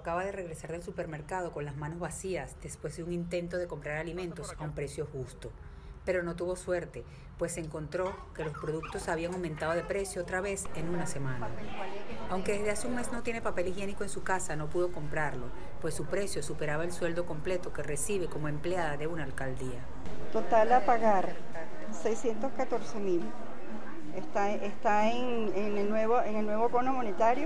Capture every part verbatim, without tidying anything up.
acaba de regresar del supermercado con las manos vacías después de un intento de comprar alimentos a un precio justo. Pero no tuvo suerte, pues encontró que los productos habían aumentado de precio otra vez en una semana. Aunque desde hace un mes no tiene papel higiénico en su casa, no pudo comprarlo, pues su precio superaba el sueldo completo que recibe como empleada de una alcaldía. Total a pagar seiscientos catorce mil. Está, está en, en, el nuevo, en el nuevo bono monetario,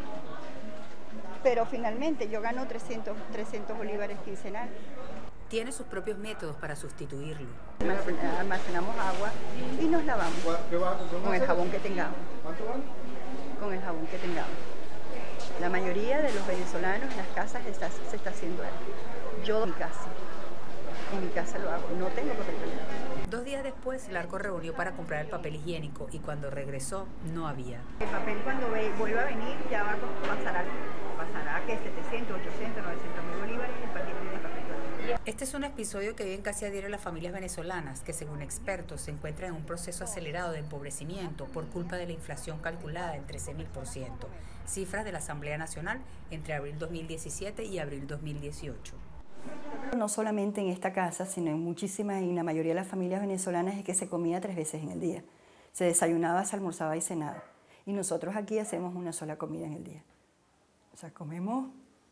pero finalmente yo gano trescientos, trescientos bolívares quincenal. Tiene sus propios métodos para sustituirlo. Almacenamos agua y nos lavamos con el jabón que tengamos. Con el jabón que tengamos. La mayoría de los venezolanos en las casas está, se está haciendo eso. Yo en mi casa, en mi casa lo hago, no tengo papel higiénico. Dos días después, Larco reunió para comprar el papel higiénico y cuando regresó, no había. El papel cuando ve, vuelva a venir ya va a pasar a, pasará a que setecientos, ochocientos, novecientos mil bolívares el paquete de papel. Este es un episodio que viven casi a diario las familias venezolanas que, según expertos, se encuentran en un proceso acelerado de empobrecimiento por culpa de la inflación calculada en trece mil por ciento, cifras de la Asamblea Nacional entre abril dos mil diecisiete y abril dos mil dieciocho. No solamente en esta casa, sino en muchísimas y en la mayoría de las familias venezolanas es que se comía tres veces en el día. Se desayunaba, se almorzaba y cenaba. Y nosotros aquí hacemos una sola comida en el día. O sea, comemos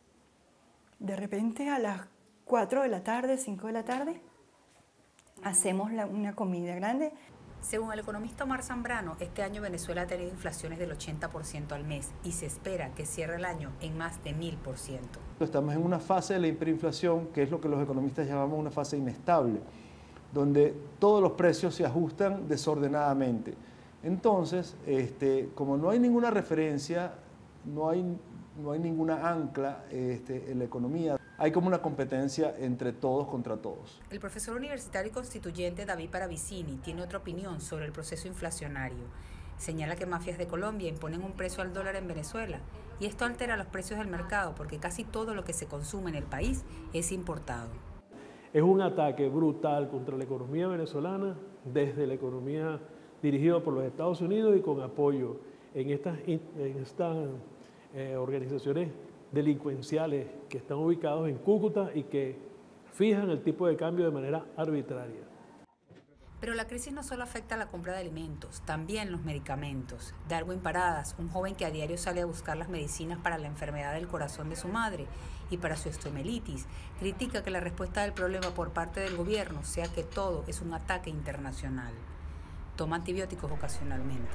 de repente a las cuatro de la tarde, cinco de la tarde, hacemos la, una comida grande. Según el economista Omar Zambrano, este año Venezuela ha tenido inflaciones del ochenta por ciento al mes y se espera que cierre el año en más de mil por ciento. Estamos en una fase de la hiperinflación, que es lo que los economistas llamamos una fase inestable, donde todos los precios se ajustan desordenadamente. Entonces, este, como no hay ninguna referencia, no hay, no hay ninguna ancla este, en la economía, hay como una competencia entre todos contra todos. El profesor universitario y constituyente David Paravicini tiene otra opinión sobre el proceso inflacionario. Señala que mafias de Colombia imponen un precio al dólar en Venezuela y esto altera los precios del mercado porque casi todo lo que se consume en el país es importado. Es un ataque brutal contra la economía venezolana desde la economía dirigida por los Estados Unidos y con apoyo en estas, en estas eh, organizaciones delincuenciales que están ubicados en Cúcuta y que fijan el tipo de cambio de manera arbitraria. Pero la crisis no solo afecta a la compra de alimentos, también los medicamentos. Darwin Paradas, un joven que a diario sale a buscar las medicinas para la enfermedad del corazón de su madre y para su osteomielitis, critica que la respuesta del problema por parte del gobierno sea que todo es un ataque internacional. Toma antibióticos ocasionalmente.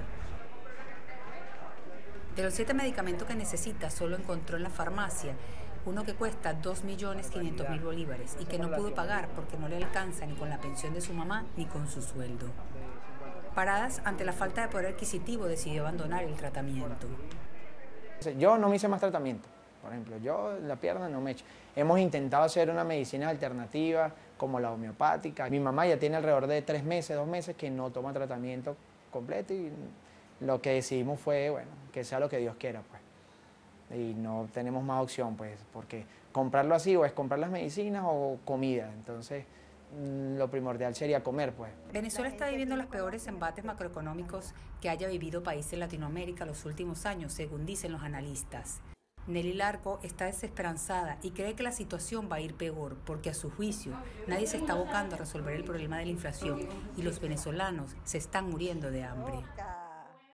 De los siete medicamentos que necesita, solo encontró en la farmacia uno que cuesta dos millones quinientos mil bolívares y que no pudo pagar porque no le alcanza ni con la pensión de su mamá ni con su sueldo. Paradas, ante la falta de poder adquisitivo, decidió abandonar el tratamiento. Yo no me hice más tratamiento, por ejemplo, yo la pierna no me he hecho. Hemos intentado hacer una medicina alternativa como la homeopática. Mi mamá ya tiene alrededor de tres meses, dos meses que no toma tratamiento completo y lo que decidimos fue, bueno, que sea lo que Dios quiera, pues. Y no tenemos más opción, pues, porque comprarlo así o es comprar las medicinas o comida. Entonces, lo primordial sería comer, pues. Venezuela está viviendo los peores embates macroeconómicos que haya vivido país en Latinoamérica los últimos años, según dicen los analistas. Nelly Larco está desesperanzada y cree que la situación va a ir peor, porque a su juicio nadie se está abocando a resolver el problema de la inflación y los venezolanos se están muriendo de hambre.